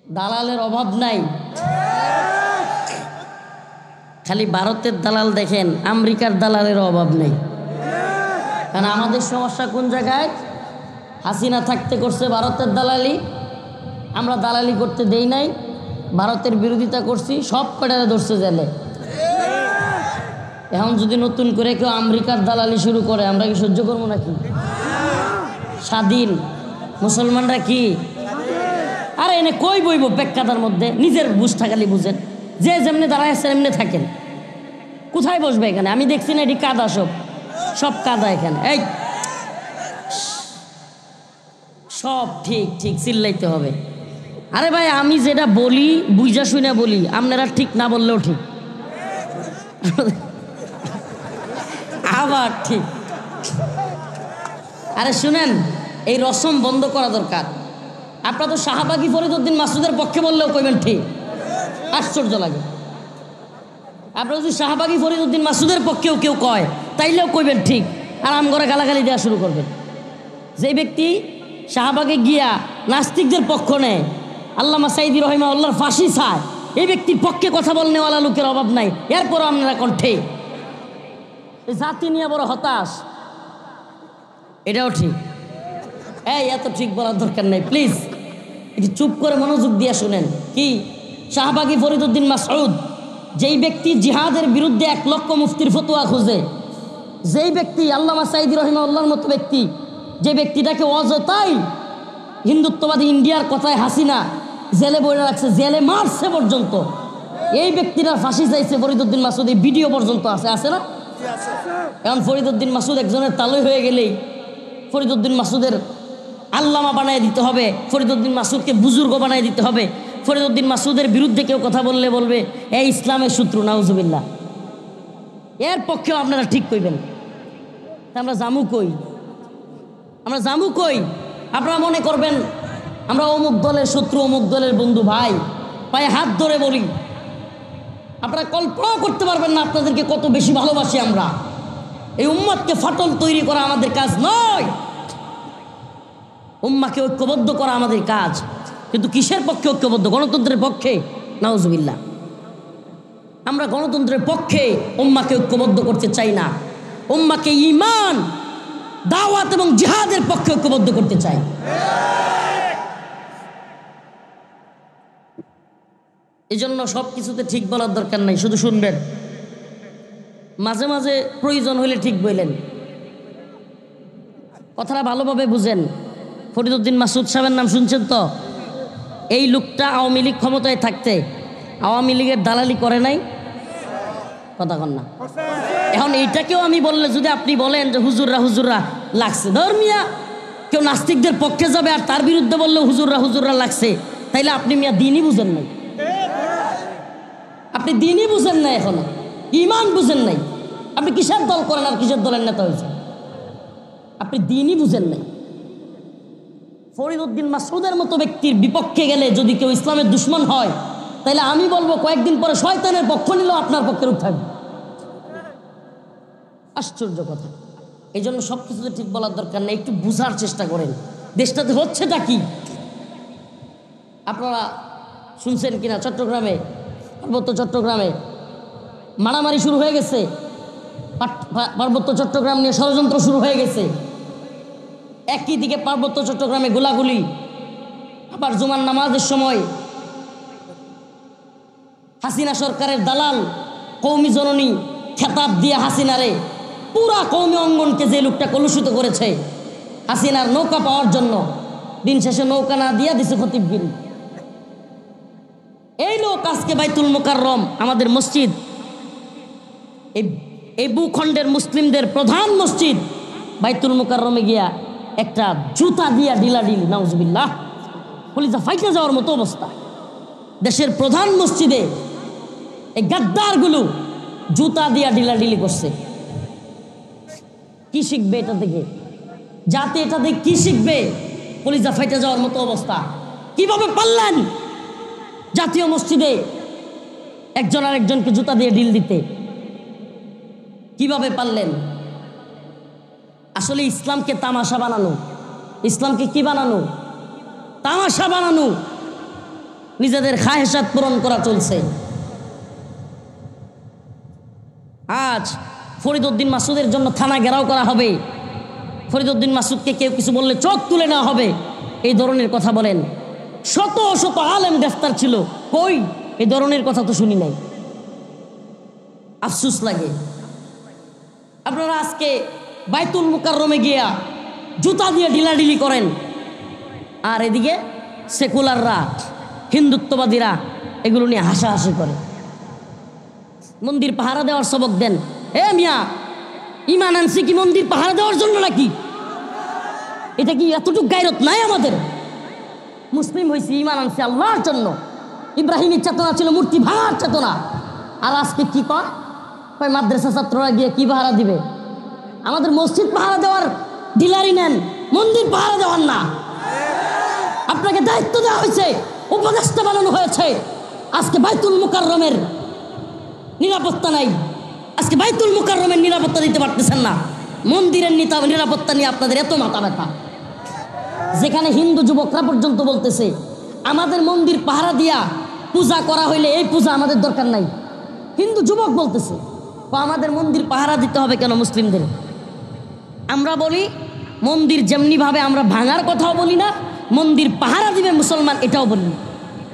দালালের অভাব নাই। খালি ভারতের দালাল দেখেন, আমেরিকার দালালের অভাব নেই। কারণ আমাদের সমস্যা কোন জায়গায়? হাসিনা থাকতে করছে ভারতের দালালি, আমরা দালালি করতে দেই নাই, ভারতের বিরোধিতা করছি, সব কটারে ধরছে জেলে। এখন যদি নতুন করে কেউ আমেরিকার দালালি শুরু করে, আমরা কি সহ্য করবো নাকি? স্বাধীন মুসলমানরা কি আরে এনে কই বইব পেক্কাদার মধ্যে? নিজের বুঝটা খালি বুঝেন, যে যেমনি দাঁড়ায় আছে এমনি থাকেন। কোথায় বসবে এখানে? আমি দেখছি না এটি কাদা, সব কাদা এখানে। এই সব ঠিক ঠিক চিল্লাইতে হবে। আরে ভাই আমি যেটা বলি বুঝা শুনে বলি, আপনারা ঠিক না বললেও ঠিক, আবার ঠিক। আরে শুনেন, এই রসম বন্ধ করা দরকার। আপনারা তো শাহবাগী ফরিদউদ্দিন মাসুদের পক্ষে বললেও কইবেন ঠিক, আশ্চর্য লাগে। আপনারা যদি শাহবাগী ফরিদউদ্দিন মাসুদের পক্ষেও কেউ কয় তাইলেও কইবেন ঠিক, আর আম করে গালাগালি দেওয়া শুরু করবেন। যে ব্যক্তি শাহবাগে গিয়া নাস্তিকদের পক্ষ নেয়, আল্লামা সাইদি রহিমাহুল্লাহর ফাঁসি চায়, এই ব্যক্তির পক্ষে কথা বলনেওয়ালা লোকের অভাব নাই। এরপরও আপনারা কণ্ঠে জাতি নিয়ে বড় হতাশ, এটাও ঠিক। এই এত ঠিক বলার দরকার নেই, প্লিজ একটু চুপ করে মনোযোগ দিয়ে শুনেন। কি শাহবাগী ফরিদউদ্দিন মাসউদ, যেই ব্যক্তি জিহাদের বিরুদ্ধে 1 লক্ষ মুফতির ফতোয়া খুঁজে, যেই ব্যক্তি আল্লামা সাইদি রহিমাহুল্লাহর মতো ব্যক্তি, যে ব্যক্তিটাকে অযথাই হিন্দুত্ববাদী ইন্ডিয়ার কথায় হাসিনা জেলে বইরে রাখছে, জেলে মারছে পর্যন্ত, এই ব্যক্তিরা ফাঁসি চাইছে ফরিদউদ্দিন মাসুদ, এই ভিডিও পর্যন্ত আছে না? এখন ফরিদউদ্দিন মাসুদ একজনের তালই হয়ে গেলেই ফরিদউদ্দিন মাসুদের আল্লামা বানায় দিতে হবে, ফরিদউদ্দিন মাসুদকে বুজুর্গ বানায় দিতে হবে। ফরিদউদ্দিন মাসুদের বিরুদ্ধে কেউ কথা বললে বলবে এই ইসলামের শত্রু, নাউজুবিল্লাহ। এর পক্ষেও আপনারা ঠিক কইবেন। আমরা জামু কই? আমরা জামু কই? আপনারা মনে করবেন আমরা অমুক দলের শত্রু, অমুক দলের বন্ধু। ভাই পায়ে হাত ধরে বলি, আপনারা কল্পনাও করতে পারবেন না আপনাদেরকে কত বেশি ভালোবাসি আমরা। এই উম্মতকে ফাটল তৈরি করা আমাদের কাজ নয়, উম্মাকে ঐক্যবদ্ধ করা আমাদের কাজ। কিন্তু কিসের পক্ষে ঐক্যবদ্ধ? গণতন্ত্রের পক্ষে? নাউজুবিল্লাহ। আমরা গণতন্ত্রের পক্ষে উম্মাকে ঐক্যবদ্ধ করতে চাই না, উম্মাকে ঈমান, দাওয়াত এবং জিহাদের পক্ষে ঐক্যবদ্ধ করতে চাই। এই জন্য সব কিছুতে ঠিক বলার দরকার নাই, শুধু শুনবেন, মাঝে মাঝে প্রয়োজন হলে ঠিক বললেন, কথাটা ভালোভাবে বুঝেন। ফরিদউদ্দিন মাসুদ সাহেবের নাম শুনছেন তো? এই লোকটা আওয়ামী লীগ ক্ষমতায় থাকতে আওয়ামী লীগের দালালি করে নাই? কথা কন না। এখন এইটাকেও আমি বললে যদি আপনি বলেন যে হুজুররা লাগছে, ধর্মিয়া কেউ নাস্তিকদের পক্ষে যাবে আর তার বিরুদ্ধে বললে হুজুররা লাগছে, তাইলে আপনি মিয়া দিনই বুঝেন নাই, আপনি দিনই বুঝেন নাই, এখনো ঈমান বুঝেন নাই। আপনি কিসের দল করেন আর কিসের দলের নেতা হয়েছে? আপনি দিনই বুঝেন নাই। ফরিদউদ্দিন মাসউদের মতো ব্যক্তির বিপক্ষে গেলে যদি কেউ ইসলামের দুশ্মন হয়, তাহলে আমি বলবো কয়েকদিন পরে শয়তানের পক্ষ নিলেও আপনার পক্ষের রূপ থাকবে। আশ্চর্য কথা। এই জন্য সব কিছুতে ঠিক বলার দরকার নেই, একটু বুঝার চেষ্টা করেন দেশটাতে হচ্ছেটা কি। আপনারা শুনছেন কিনা চট্টগ্রামে, পার্বত্য চট্টগ্রামে মারামারি শুরু হয়ে গেছে, পার্বত্য চট্টগ্রাম নিয়ে ষড়যন্ত্র শুরু হয়ে গেছে। একই দিকে পার্বত্য চট্টগ্রামে গোলাগুলি, আবার জুমার নামাজের সময় হাসিনা সরকারের দালাল কৌমি জননী খেতাব দিয়ে হাসিনারে, পুরা কৌমি অঙ্গনকে যে লোকটা কলুষিত করেছে হাসিনার নৌকা পাওয়ার জন্য, দিন শেষে নৌকা না দিয়া দিছে খতিবগিরি। এই লোক আজকে বাইতুল মুকাররম আমাদের মসজিদ, এই ভূখণ্ডের মুসলিমদের প্রধান মসজিদ বাইতুল মুকাররমে গিয়া একটা জুতা দিয়া ঢিলাঢিলি, নাউজুবিল্লাহ, কলিজা ফাইটে যাওয়ার মতো অবস্থা। দেশের প্রধান মসজিদে এই গাদ্দারগুলো জুতা দিয়া ঢিলাঢিলি করছে। কি শিখবে এটা থেকে? জাতি এটা থেকে কি শিখবে? কলিজা ফাইটে যাওয়ার মতো অবস্থা। কিভাবে পারলেন জাতীয় মসজিদে একজন আর একজনকে জুতা দিয়ে ঢিল দিতে? কিভাবে পারলেন? আসলে ইসলামকে তামাশা বানানো, ইসলামকে কি বানানো? তামাশা বানানো। নিজেদের খাহেসাত পূরণ করা চলছে। আজ ফরিদউদ্দিন মাসুদের জন্য থানা ঘেরাও করা হবে, ফরিদউদ্দিন মাসুদকে কেউ কিছু বললে চোখ তুলে নেওয়া হবে, এই ধরনের কথা বলেন। শত শত আলেম গ্রেফতার ছিল, কই এই ধরনের কথা তো শুনি নাই। আফসোস লাগে। আপনারা আজকে বাইতুল মুকাররমে গিয়া জুতা দিয়ে ঢিলাঢিলি করেন, আর এদিকে সেকুলাররা, হিন্দুত্ববাদীরা এগুলো নিয়ে হাসাহাসি করে। মন্দির পাহারা দেওয়ার সবক দেন। এ মিয়া, ইমান আনছি কি মন্দির পাহারা দেওয়ার জন্য নাকি? এটা কি এতটুকু গায়রত নাই আমাদের? মুসলিম হয়েছি, ইমান আনছি আল্লাহর জন্য। ইব্রাহিমের চেতনা ছিল মূর্তি ভাঙার চেতনা। আর আজকে কি কয় মাদ্রাসা ছাত্ররা গিয়ে কি পাহারা দিবে? আমাদের মসজিদ পাহারা দেওয়ার ডিলারি নেন, মন্দির পাহারা দেওয়ার না। আপনাকে দায়িত্ব দেওয়া হয়েছে, উপদেষ্টা বানানো হয়েছে। আজকে বাইতুল মুকাররমের নিরাপত্তা নাই, আজকে বাইতুল মুকাররমের নিরাপত্তা দিতে পারতেছেন না। মন্দিরের নিরাপত্তা নিয়ে আপনাদের এত মাথা ব্যথা, যেখানে হিন্দু যুবকরা পর্যন্ত বলতেছে আমাদের মন্দির পাহারা দিয়া পূজা করা হইলে এই পূজা আমাদের দরকার নাই। হিন্দু যুবক বলতেছে আমাদের মন্দির পাহারা দিতে হবে কেন মুসলিমদের? আমরা বলি মন্দির যেমনিভাবে আমরা ভাঙার কথাও বলি না, মন্দির পাহারা দিবে মুসলমান এটাও বলি না।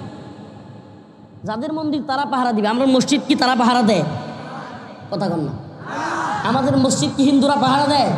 যাদের মন্দির তারা পাহারা দিবে। আমরা মসজিদ কি তারা পাহারা দেয়? কথা কন না। আমাদের মসজিদ কি হিন্দুরা পাহারা দেয়?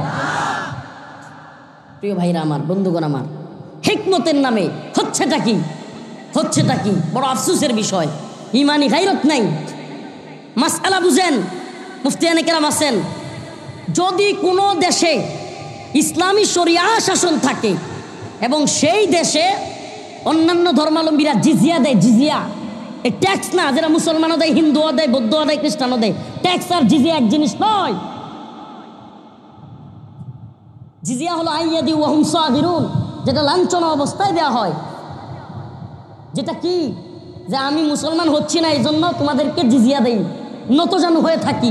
প্রিয় ভাইরা আমার, বন্ধুগণ আমার, হিকমতের নামে হচ্ছেটা কি? হচ্ছেটা কি? বড় আফসোসের বিষয়। ইমানি গায়রত নাই। মাসআলা বুঝেন, মুফতিয়ানে কেরাম আছেন। যদি কোনো দেশে ইসলামী শরিয়া শাসন থাকে এবং সেই দেশে অন্যান্য ধর্মাবলম্বীরা জিজিয়া দেয়, জিজিয়া এই ট্যাক্স না, যেটা মুসলমানও দেয়, হিন্দুও দেয়, বৌদ্ধও দেয়, খ্রিস্টানও দেয়, ট্যাক্স আর জিজিয়া এক জিনিস নয়। জিজিয়া হলো আইয়াদি ওয়া হুম সাগিরুন, যেটা লাঞ্ছনা অবস্থায় দেওয়া হয়। যেটা কি, যে আমি মুসলমান হচ্ছি না এই জন্য তোমাদেরকে জিজিয়া দেই, নত যেন হয়ে থাকি।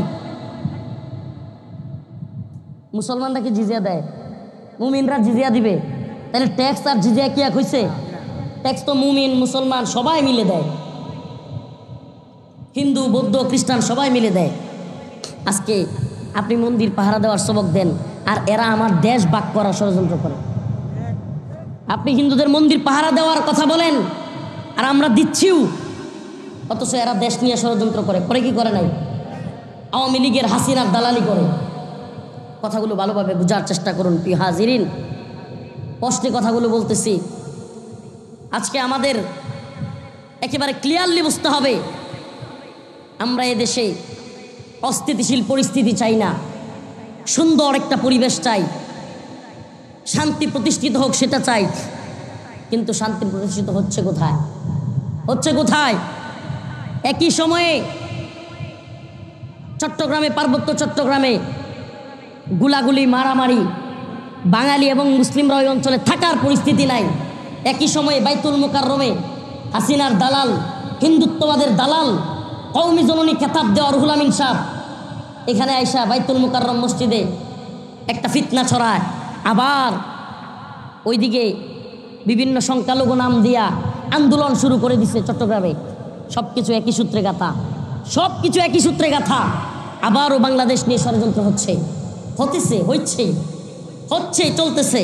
মুসলমানরা কি জিজিয়া দেয়? মুমিনরা জিজিয়া দিবে? তাহলে ট্যাক্স আর জিজিয়া কি এক হয়েছে? ট্যাক্স তো মুমিন মুসলমান সবাই মিলে দেয়, হিন্দু বৌদ্ধ খ্রিস্টান সবাই মিলে দেয়। আজকে আপনি মন্দির পাহারা দেওয়ার সবক দেন, আর এরা আমার দেশ ভাগ করার ষড়যন্ত্র করে। আপনি হিন্দুদের মন্দির পাহারা দেওয়ার কথা বলেন, আর আমরা দিচ্ছিও, অথচ এরা দেশ নিয়ে ষড়যন্ত্র করে। করে কি করে নাই? আওয়ামী লীগের হাসিনার দালালি করে। কথাগুলো ভালোভাবে বোঝার চেষ্টা করুন প্রিয় হাজিরিন। স্পষ্ট কথাগুলো বলতেছি। আজকে আমাদের একেবারে ক্লিয়ারলি বুঝতে হবে, আমরা এদেশে অস্থিতিশীল পরিস্থিতি চাই না, সুন্দর একটা পরিবেশ চাই, শান্তি প্রতিষ্ঠিত হোক সেটা চাই। কিন্তু শান্তি প্রতিষ্ঠিত হচ্ছে কোথায়? হচ্ছে কোথায়? একই সময়ে চট্টগ্রামে, পার্বত্য চট্টগ্রামে গুলাগুলি, মারামারি, বাঙালি এবং মুসলিমরা ওই অঞ্চলে থাকার পরিস্থিতি নাই। একই সময়ে বাইতুল মুকাররমে হাসিনার দালাল, হিন্দুত্ববাদের দালাল, কওমি জননী খেতাব দেওয়া রুহুল আমিন সাহেব এখানে আইসা বাইতুল মুকাররম মসজিদে একটা ফিতনা ছড়ায়। আবার ওইদিকে বিভিন্ন সংখ্যালঘু নাম দিয়া আন্দোলন শুরু করে দিছে চট্টগ্রামে। সব কিছু একই সূত্রে গাথা, সব কিছু একই সূত্রে গাথা। আবারও বাংলাদেশ নিয়ে ষড়যন্ত্র হচ্ছে, হতেছে, হচ্ছে, হচ্ছে, চলতেছে।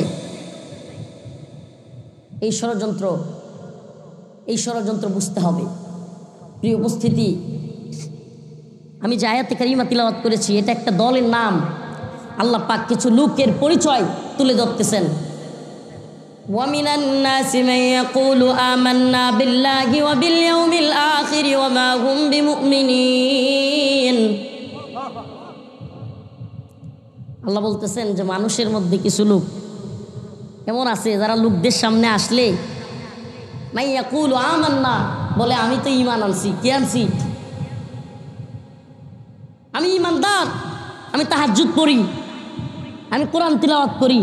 এই ষড়যন্ত্র বুঝতে হবে। প্রিয় উপস্থিতি, আমি যে আয়াতে কারিমা তিলাওয়াত করেছি এটা একটা দলের নাম। আল্লাহ পাক কিছু লোকের পরিচয় তুলে ধরতেছেন। وَمِنَ النَّاسِ مَن يَقُولُ آمَنَّا بِاللَّهِ وَبِالْيَوْمِ الْآخِرِ وَمَا هُمْ بِمُؤْمِنِينَ। আল্লাহ বলতেছেন যে মানুষের মধ্যে কিছু লোক এমন আছে যারা লোকদের সামনে আসলে মাই ইয়াকুলু আমান্না, বলে আমি তো ঈমান আনছি। কি আনছি? আমি ঈমানদার, আমি তাহাজ্জুদ পড়ি, আমি কোরআন তিলাওয়াত করি।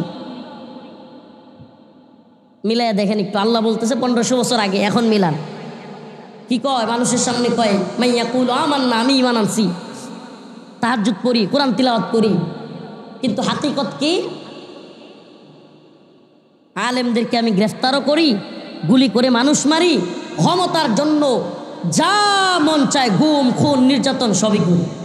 মিলাইয়া দেখেন একটু। আল্লাহ বলতেছে 1500 বছর আগে, এখন মিলান। কি কয়? মানুষের সামনে কয় মাই ইয়াকুলু আমান্না, আমি ঈমান আনছি, তাহাজ্জুদ পড়ি, কোরআন তিলাওয়াত করি। কিন্তু হাকিকত কি? আলেমদেরকে আমি গ্রেফতারও করি, গুলি করে মানুষ মারি, ক্ষমতার জন্য যা মন চায় গুম খুন নির্যাতন সবই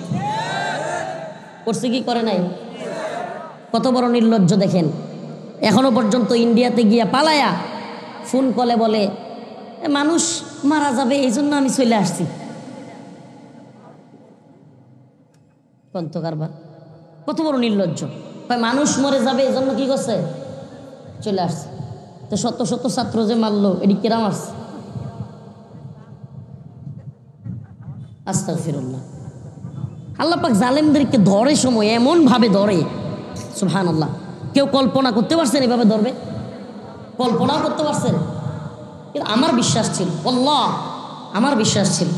করছে কি করে নাই? কত বড় নির্লজ্জ দেখেন। এখনো পর্যন্ত ইন্ডিয়াতে গিয়া পালায়া ফোন কলে বলে মানুষ মারা যাবে এই জন্য আমি চলে আসছি। কত কারবার, কত বড় নির্লজ্জ। মানুষ মরে যাবে এই জন্য কি করছে? চলে আসছে। তো শত শত ছাত্র যে মারলো এটি কেরা মারছে? আস্তাগফিরুল্লাহ। আল্লাহ পাক জালেমদেরকে ধরে সময় এমন ভাবে ধরে, সুবহানাল্লাহ। কেউ কল্পনা করতে পারছেন এভাবে ধরবে? কল্পনাও করতে পারছেন? কিন্তু আমার বিশ্বাস ছিল, আল্লাহ আমার বিশ্বাস ছিল,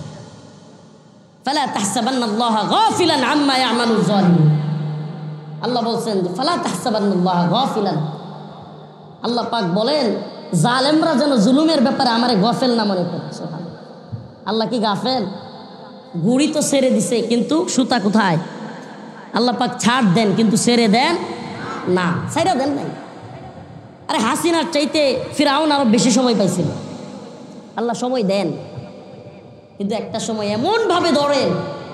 ফালা তাহসাবান্নাল্লাহা গাফিলান আম্মা ইয়ামালুয যালিমুন। আল্লাহ বলছেন ফালা তাহসাবান্নাল্লাহা গাফিলান। আল্লাহ পাক বলেন জালেমরা যেন জুলুমের ব্যাপারে আমারে গাফেল না মনে করে। আল্লাহ কি গাফেল? গুড়ি তো ছেড়ে দিছে কিন্তু সুতা কোথায়? আল্লাহ পাক ছাড় দেন কিন্তু ছেড়ে দেন না, ছাইড়া দেন নাই। আরে হাসিনার চাইতে ফিরআউন আরো বেশি সময় পাইছিল। আল্লাহ সময় দেন কিন্তু একটা সময় এমনভাবে ধরেন,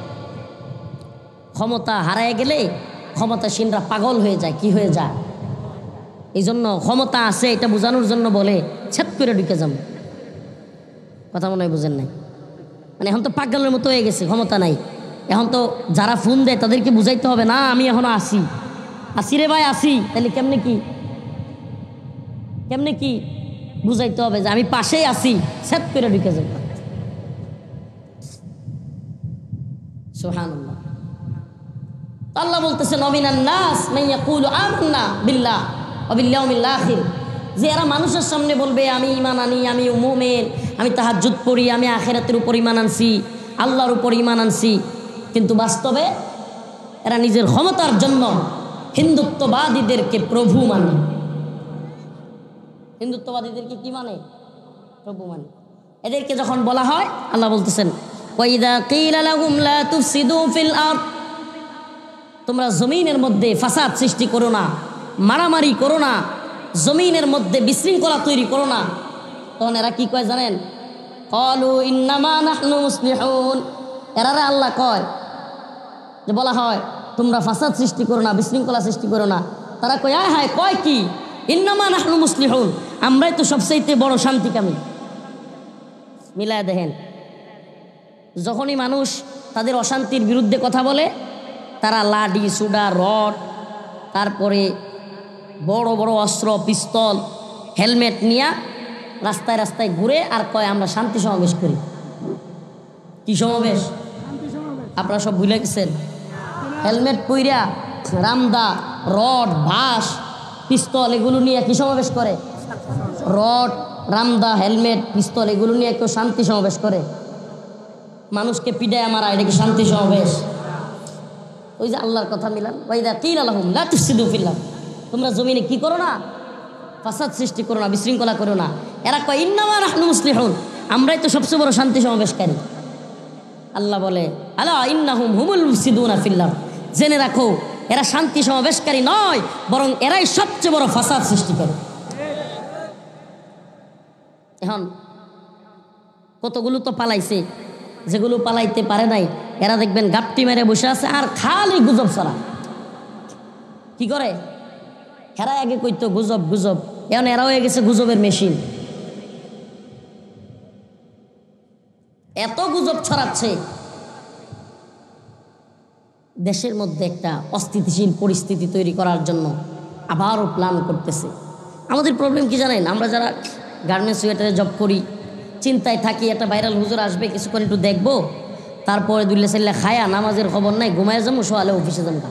ক্ষমতা হারায় গেলে ক্ষমতাসীনরা পাগল হয়ে যায়। কি হয়ে যায়? এই জন্য ক্ষমতা আছে এটা বোঝানোর জন্য বলে ছেদ করে ঢুকে যান। কথা মনে হয় বুঝেন নাই? মানে এখন তো পাগলের মতো হয়ে গেছে, ক্ষমতা নাই। এখন তো যারা ফোন দেয় তাদেরকে বুঝাইতে হবে না আমি এখনো আসি, আসি রে ভাই আসি। তাহলে কেমনে কি কেমনে কি বুঝাইতে হবে যে আমি পাশেই আসি, ছেদ করে ঢুকে যাব। সুবহানাল্লাহ। আল্লাহ বলতেছেন ওয়ামিনান নাস মান ইয়াকুলু আমান্না বিল্লাহ ওয়া বিল ইয়াউমিল আখির, যে এরা মানুষের সামনে বলবে আমি ঈমান আনি, আমি মুমিন, আমি তাহাজ্জুদ পড়ি, আমি আখিরাতের উপর ঈমান আনছি, আল্লাহর উপর ঈমান আনছি, কিন্তু বাস্তবে এরা নিজের ক্ষমতার জন্য হিন্দুত্ববাদীদেরকে প্রভু মানে। হিন্দুত্ববাদীদেরকে কি মানে? প্রভু মানে। এদেরকে যখন বলা হয় আল্লাহ বলতেছেন ওয়াইদা কিলা লাহুম লা তুফসিদু ফিল আরদ, তোমরা জমিনের মধ্যে ফাসাদ সৃষ্টি করো না, মারামারি করো না, জমিনের মধ্যে বিশৃঙ্খলা তৈরি করো না, তখন এরা কি কয় জানেন? ক্বালু ইন্নামা নাহনু মুসলিহুন। এরারে আল্লাহ কয়, যে বলা হয় তোমরা ফাসাদ সৃষ্টি করো না, বিশৃঙ্খলা সৃষ্টি করো না, তারা কয় আয় হায় কয় কি ইন্নামা নাহনু মুসলিহুন, আমরাই তো সবচাইতে বড় শান্তিকামী। মিলায় দেখেন, যখনই মানুষ তাদের অশান্তির বিরুদ্ধে কথা বলে তারা লাঠি সুডা রড তারপরে বড় বড় অস্ত্র পিস্তল হেলমেট নিয়ে রাস্তায় রাস্তায় ঘুরে আর কয় আমরা শান্তি সমাবেশ করি। কি সমাবেশ? আপনারা সব ভুলে গেছেন। হেলমেট পইরা রামদা রড বাঁশ পিস্তল এগুলো নিয়ে কি সমাবেশ করে? রড রামদা হেলমেট পিস্তল এগুলো নিয়ে কেউ শান্তি সমাবেশ করে? মানুষকে পিডায় মারা, এটা কি শান্তি সমাবেশ? ওই যে আল্লাহর কথা মিলান ওয়াইদা কিলা লাহুম লা তুফসিদু ফিল আরদ, তোমরা জমিনে কি করো না? ফাসাদ সৃষ্টি করো না, বিশৃঙ্খলা করো না। এরা কয় ইন্নামা নাহনু মুসলিহুন, আমরাই তো সবচেয়ে বড় শান্তি সমাবেশকারী। আল্লাহ বলে আলা ইন্নাহুম হুমুল মুফসিদুনা ফিল আরদ, জেনে রাখো এরা শান্তি সমাবেশকারী নয়, বরং এরাই সবচেয়ে বড় ফাসাদ সৃষ্টি করে। এখন কতগুলো তো পালাইছে, যেগুলো পালাইতে পারে নাই এরা দেখবেন গাপটি মেরে বসে আছে আর খালি গুজব ছড়া। কি করে? এরা আগে কইতো গুজব গুজব, এখন এরা হয়ে গেছে গুজবের মেশিন। এত গুজব ছড়াচ্ছে, দেশের মধ্যে একটা অস্থিতিশীল পরিস্থিতি তৈরি করার জন্য আবারও প্ল্যান করতেছে। আমাদের প্রবলেম কি জানেন? আমরা যারা গার্মেন্টস ওয়েটারে জব করি চিন্তায় থাকি একটা ভাইরাল হুজুর আসবে, কিছুক্ষণ একটু দেখবো, তারপরে দুল্লে সাল্লা খায়া নামাজের খবর নাই, ঘুমায় যাবো, সোয়ালে অফিসে যাবো।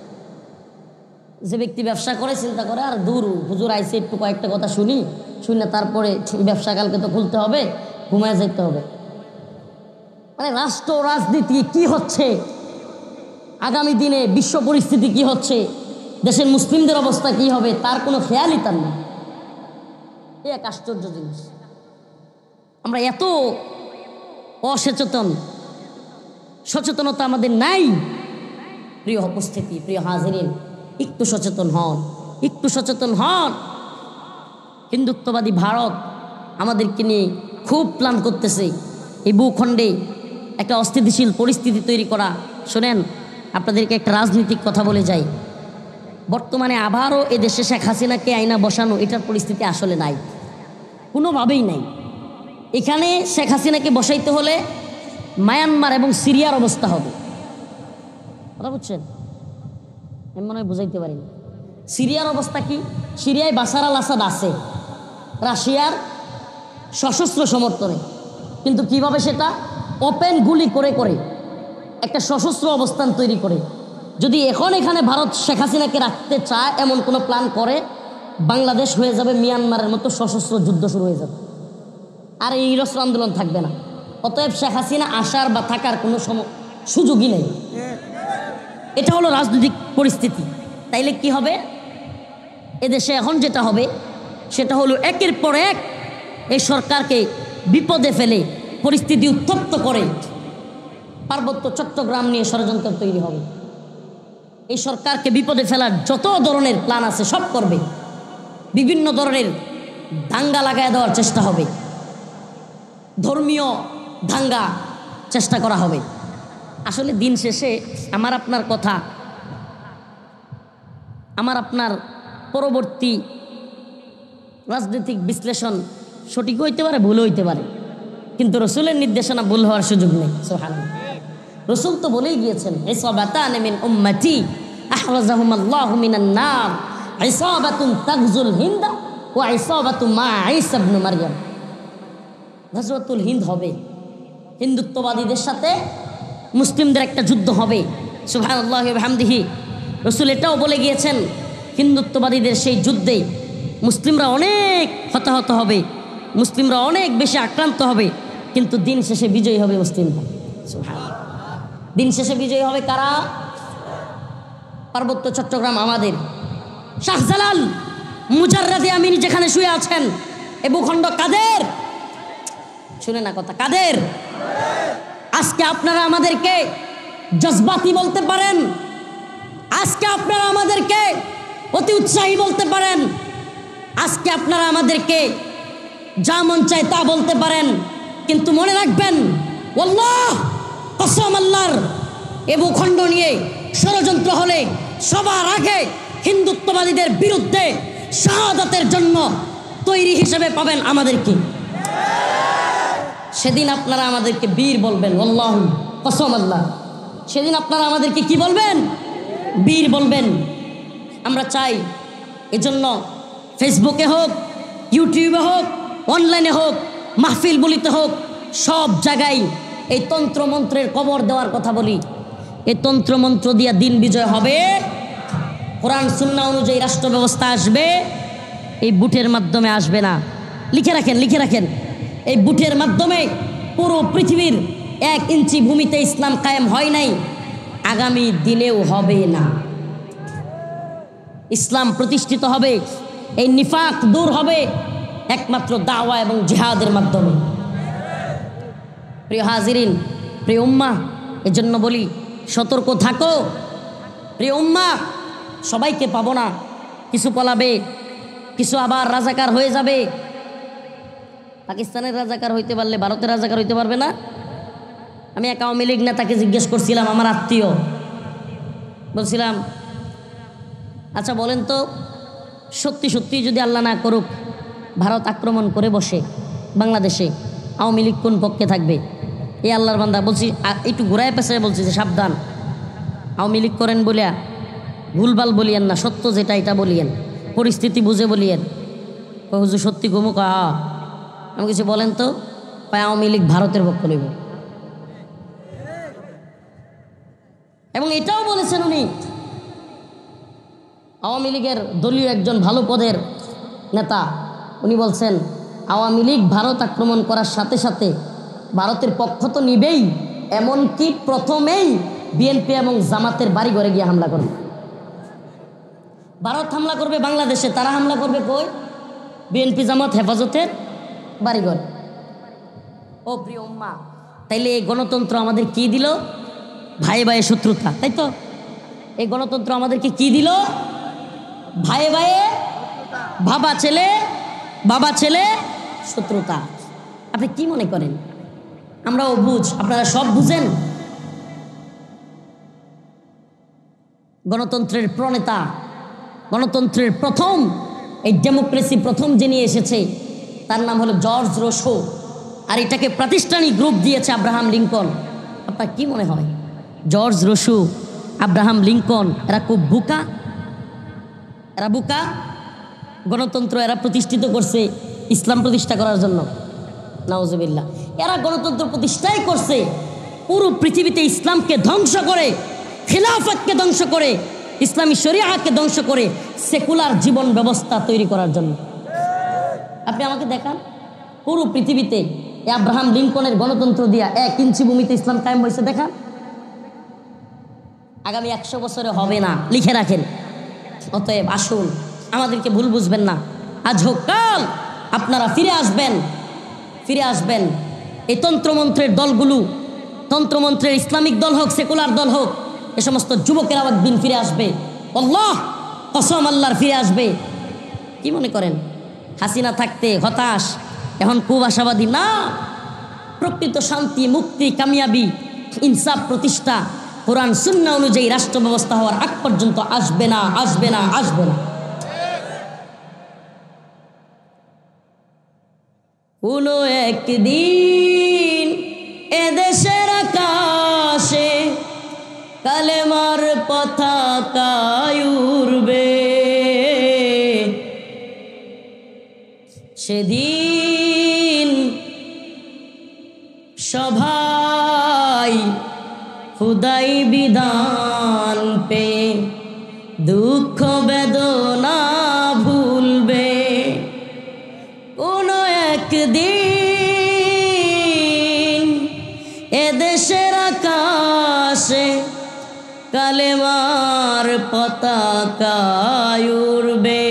যে ব্যক্তি ব্যবসা করে চিন্তা করে আর দূর হুজুর আইসে একটু কয়েকটা কথা শুনি, শুনে তারপরে ব্যবসা কালকে তো খুলতে হবে, ঘুমায় যেতে হবে। মানে রাষ্ট্র রাজনীতি কি হচ্ছে, আগামী দিনে বিশ্ব পরিস্থিতি কি হচ্ছে, দেশের মুসলিমদের অবস্থা কি হবে তার কোনো খেয়ালই তার নেই। এই এক আশ্চর্য জিনিস। আমরা এত অসচেতন, সচেতনতা আমাদের নাই। প্রিয় উপস্থিতি, প্রিয় হাজিরিন, একটু সচেতন হন, একটু সচেতন হন। হিন্দুত্ববাদী ভারত আমাদেরকে নিয়ে খুব প্ল্যান করতেছে এই ভূখণ্ডে একটা অস্থিতিশীল পরিস্থিতি তৈরি করা। শোনেন, আপনাদেরকে একটা রাজনৈতিক কথা বলে যাই। বর্তমানে আবারও এদেশে শেখ হাসিনাকে আইনা বসানো, এটার পরিস্থিতি আসলে নাই, কোনোভাবেই নাই। এখানে শেখ হাসিনাকে বসাইতে হলে মায়ানমার এবং সিরিয়ার অবস্থা হবে। কথা বুঝছেন? আমি মনে হয় বুঝাইতে পারিনি। সিরিয়ার অবস্থা কি? সিরিয়ায় বাশার আল আসাদ আছে রাশিয়ার সশস্ত্র সমর্থনে, কিন্তু কিভাবে সেটা ওপেন গুলি করে করে একটা সশস্ত্র অবস্থান তৈরি করে। যদি এখন এখানে ভারত শেখ হাসিনাকে রাখতে চায়, এমন কোনো প্ল্যান করে, বাংলাদেশ হয়ে যাবে মিয়ানমারের মতো সশস্ত্র যুদ্ধ শুরু হয়ে যাবে, আর এই নিরস্ত্র আন্দোলন থাকবে না। অতএব শেখ হাসিনা আসার বা থাকার কোনো সুযোগই নেই। এটা হলো রাজনৈতিক পরিস্থিতি। তাইলে কি হবে? এদেশে এখন যেটা হবে সেটা হলো একের পর এক এই সরকারকে বিপদে ফেলে পরিস্থিতি উত্তপ্ত করে পার্বত্য চট্টগ্রাম নিয়ে ষড়যন্ত্র তৈরি হবে। এই সরকারকে বিপদে ফেলার যত ধরনের প্ল্যান আছে সব করবে। বিভিন্ন ধরনের দাঙ্গা লাগায় দেওয়ার চেষ্টা হবে, ধর্মীয় দাঙ্গা চেষ্টা করা হবে। আসলে দিন শেষে আমার আপনার কথা, আমার আপনার পরবর্তী রাজনৈতিক বিশ্লেষণ সঠিক হইতে পারে, ভুল হইতে পারে, কিন্তু রসুলের নির্দেশনা ভুল হওয়ার সুযোগ নেই। সুবহানাল্লাহ। রসুল তো বলেই গিয়েছেন, ইসাবাতান মিন উম্মতি আহরাজাহুমাল্লাহু মিনান নার, ইসাবাতুন তাগজুল হিন্দা ওয়া ইসাবাতু মা ঈসা ইবনে মারইয়াম। গাজওয়াতুল হিন্দ হবে, হিন্দুত্ববাদীদের সাথে মুসলিমদের একটা যুদ্ধ হবে। সুবহানাল্লাহি ওয়া বিহামদিহি। রসুল এটাও বলে গিয়েছেন, হিন্দুত্ববাদীদের সেই যুদ্ধে মুসলিমরা অনেক হতাহত হবে, মুসলিমরা অনেক বেশি আক্রান্ত হবে, কিন্তু দিন শেষে বিজয়ী হবে মুসলিমরা। দিন শেষে বিজয়ী হবে কারা? পার্বত্য চট্টগ্রাম আমাদের। শাহজালাল মুজাররাদে আমিন যেখানে শুয়ে আছেন, এ ভূখণ্ড কাদের? শুনে না কথা, কাদের? আজকে আপনারা আমাদেরকে জজবাতি বলতে পারেন, আজকে আপনারা আমাদেরকে অতি উৎসাহী বলতে পারেন, আজকে আপনারা আমাদেরকে যা মন চায় তা বলতে পারেন, কিন্তু মনে রাখবেন, আল্লাহ কসম আল্লাহর, এ ভূখণ্ড নিয়ে ষড়যন্ত্র হলে সবার আগে হিন্দুত্ববাদীদের বিরুদ্ধে শাহাদাতের জন্য তৈরি হিসেবে পাবেন আমাদেরকে। সেদিন আপনারা আমাদেরকে বীর বলবেন, আল্লাহ কসম আল্লাহ, সেদিন আপনারা আমাদেরকে কি বলবেন? বীর বলবেন। আমরা চাই এজন্য ফেসবুকে হোক, ইউটিউবে হোক, অনলাইনে হোক, মাহফিল বলিতে হোক, সব জায়গায় এই তন্ত্রমন্ত্রের কবর দেওয়ার কথা বলি। এই তন্ত্রমন্ত্র দিয়া দিন বিজয় হবে, কোরআন সুন্নাহ অনুযায়ী রাষ্ট্র ব্যবস্থা আসবে, এই বুটের মাধ্যমে আসবে না। লিখে রাখেন, লিখে রাখেন, এই বুটের মাধ্যমে পুরো পৃথিবীর 1 ইঞ্চি ভূমিতে ইসলাম কায়েম হয় নাই, আগামী দিনেও হবে না। ইসলাম প্রতিষ্ঠিত হবে, এই নিফাক দূর হবে একমাত্র দাওয়া এবং জিহাদের মাধ্যমে। প্রিয় হাজিরিন, প্রিয় উম্মাহ, এজন্য বলি সতর্ক থাকো। প্রিয় উম্মাহ, সবাইকে পাবো না, কিছু পলাবে, কিছু আবার রাজাকার হয়ে যাবে। পাকিস্তানের রাজাকার হইতে পারলে ভারতের রাজাকার হইতে পারবে না? আমি এক আওয়ামী লীগ নেতাকে জিজ্ঞেস করছিলাম, আমার আত্মীয়, বলছিলাম, আচ্ছা বলেন তো, সত্যি সত্যি যদি আল্লাহ না করুক ভারত আক্রমণ করে বসে বাংলাদেশে, আওয়ামী লীগ কোন পক্ষে থাকবে? এই আল্লাহর বান্দা বলছি, একটু ঘুরায় পেছায় বলছি যে সাবধান, আওয়ামী লীগ করেন বলিয়া ভুলভাল বলিয়েন না, সত্য যেটা এটা বলিয়েন, পরিস্থিতি বুঝে বলিয়েন। হুজুর সত্যি গুমুক? আমি কিছু বলেন তো, আওয়ামী লীগ ভারতের পক্ষ নেব। এবং এটাও বলেছেন উনি, আওয়ামী লীগের দলীয় একজন ভালো পদের নেতা, উনি বলছেন আওয়ামী লীগ ভারত আক্রমণ করার সাথে সাথে ভারতের পক্ষ তো নিবেই, এমনকি প্রথমেই বিএনপি এবং জামাতের বাড়ি ঘরে গিয়ে হামলা করবে। ভারত হামলা করবে বাংলাদেশে, তারা হামলা করবে কই? বিএনপি জামাত হেফাজতের বাড়িঘর। ও প্রিয় উম্মা, তাইলে এই গণতন্ত্র আমাদের কি দিল? ভাই ভাই শত্রুতা, তাই তো? এই গণতন্ত্র আমাদেরকে কি দিল? ভাই ভাই, বাবা ছেলে শত্রুতা। আপনি কি মনে করেন আমরাও বুঝ, আপনারা সব বুঝেন? গণতন্ত্রের প্রণেতা, গণতন্ত্রের প্রথম এই ডেমোক্রেসি প্রথম যিনি এসেছে তার নাম হলো জর্জ রোসো, আর এটাকে প্রাতিষ্ঠানিক রূপ দিয়েছে আব্রাহাম লিঙ্কন। আপনার কি মনে হয় জর্জ রোসো, আব্রাহাম লিঙ্কন এরা খুব বুকা? এরা বুকা? গণতন্ত্র এরা প্রতিষ্ঠিত করছে ইসলাম প্রতিষ্ঠা করার জন্য? নাউজুবিল্লাহ। এরা গণতন্ত্র প্রতিষ্ঠাই করছে পুরো পৃথিবীতে ইসলামকে ধ্বংস করে, খিলাফতকে ধ্বংস করে, ইসলামী শরিয়াহকে ধ্বংস করে সেকুলার জীবন ব্যবস্থা তৈরি করার জন্য। আপনি আমাকে দেখান পুরো পৃথিবীতে আব্রাহাম লিঙ্কনের গণতন্ত্র দিয়া 1 ইঞ্চি ভূমিতে ইসলাম কায়েম হয়েছে দেখান। আগামী 100 বছরে হবে না, লিখে রাখেন। অতএব আসুন, আমাদেরকে ভুল বুঝবেন না। আজ হোক কাল আপনারা ফিরে আসবেন। এই তন্ত্রমন্ত্রের দলগুলো, তন্ত্রমন্ত্রের ইসলামিক দল হোক, সেকুলার দল হোক, এ সমস্ত যুবকেরা একদিন ফিরে আসবে। আল্লাহ কসম, আল্লাহর ফিরে আসবে। কি মনে করেন হাসিনা থাকতে হতাশ, এখন খুব আশাবাদী? না, প্রকৃত শান্তি, মুক্তি, কামিয়াবি, ইনসাফ প্রতিষ্ঠা কোরআন সুন্নাহ অনুযায়ী রাষ্ট্র ব্যবস্থা হওয়ার আগ পর্যন্ত আসবে না। কোনো একদিন এদেশের আকাশে কালেমার পতাকা উড়বে, সেদিন সবাই খুদাই বিধান পে দুঃখ বেদনা ভুলবে। কোনো একদিন এদেশের আকাশে কালেমার পতাকা উড়বে,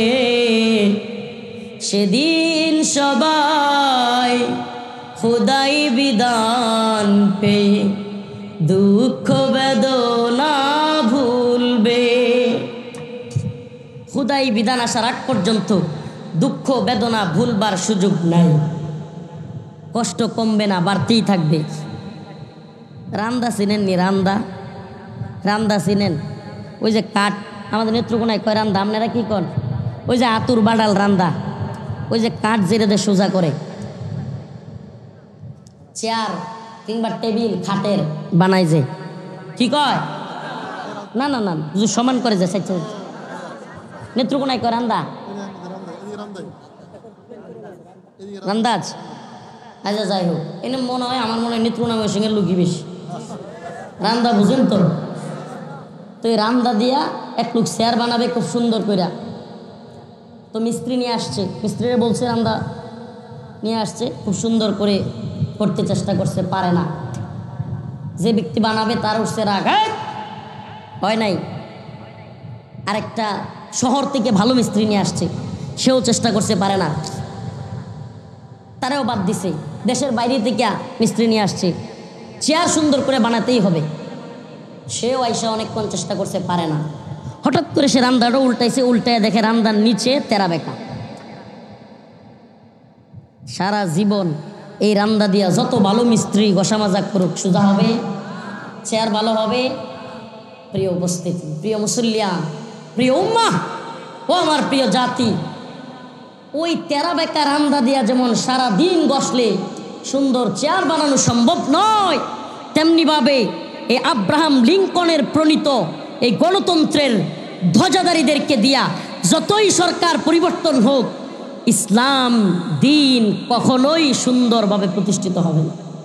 সেদিন সবাই খুদাই বিধান পে দুঃখ বেদনা ভুলবে। খুদাই বিধান আসার আগ পর্যন্ত দুঃখ বেদনা ভুলবার সুযোগ নাই। কষ্ট কমবে না, বাড়তেই থাকবে। রান্দা চিনেননি? রান্দা চিনেন? ওই যে কাঠ, আমাদের নেত্রকোনায় কয় রান্দা, আপনারা কি কন? ওই যে আতুর বাডাল রান্দা, ওই যে কাঠ জেরে দিয়ে সোজা করে চেয়ার কিংবা টেবিল খাটের বানাই যে, কি কয়? না, সমান করে যে নেত্রকোনায় কয় রান্দাজ। আচ্ছা যাই হোক, এনে মনে হয়, আমার মনে হয় নেত্রকোনা সঙ্গে লুকি বেশি রান্দা, বুঝেন তো? তো এই রান্দা দিয়া এক লুক চেয়ার বানাবে খুব সুন্দর করে। তো মিস্ত্রি নিয়ে আসছে, মিস্ত্রিরা বলছে রান্দা নিয়ে আসছে, খুব সুন্দর করে করতে চেষ্টা করছে, পারে না। যে ব্যক্তি বানাবে তার উঠছে রাগ, হয় নাই। আরেকটা শহর থেকে ভালো মিস্ত্রি নিয়ে আসছে, সেও চেষ্টা করছে, পারে না, তারাও বাদ দিছে। দেশের বাইরে থেকে মিস্ত্রি নিয়ে আসছে, চেয়ার সুন্দর করে বানাতেই হবে, সেও আইসা অনেকক্ষণ চেষ্টা করছে, পারে না। হঠাৎ করে সে রান্দাটা উল্টায় দেখে রান্দার নিচে তেরা বেঁকা। সারা জীবন এই রান্দা দিয়া যত ভালো মিস্ত্রি ঘষা মাজা করুক, সোজা হবে? চেয়ার ভালো হবে? প্রিয় উপস্থিতি, প্রিয় মুসল্লিয়ান, প্রিয় উম্মাহ, ও আমার প্রিয় জাতি, ওই তেরা বেঁকা রান্দা দিয়া যেমন সারা দিন ঘষলে সুন্দর চেয়ার বানানো সম্ভব নয়, তেমনিভাবে এই আব্রাহাম লিঙ্কনের প্রণীত এই গণতন্ত্রের ধ্বজাধারীদেরকে দিয়া যতই সরকার পরিবর্তন হোক, ইসলাম দিন কখনোই সুন্দরভাবে প্রতিষ্ঠিত হবে না।